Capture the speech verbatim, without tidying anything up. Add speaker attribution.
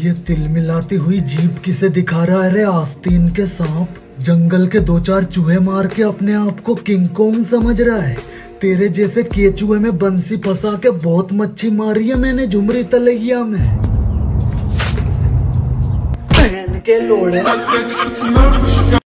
Speaker 1: ये तिल मिलाती हुई जीभ किसे दिखा रहा है रे आस्तीन के सांप। जंगल के दो चार चूहे मार के अपने आप को किंग कॉन्ग समझ रहा है। तेरे जैसे केचुए में बंसी फंसा के बहुत मच्छी मारी है मैंने झुमरी तलैया में। पहन के लोड़े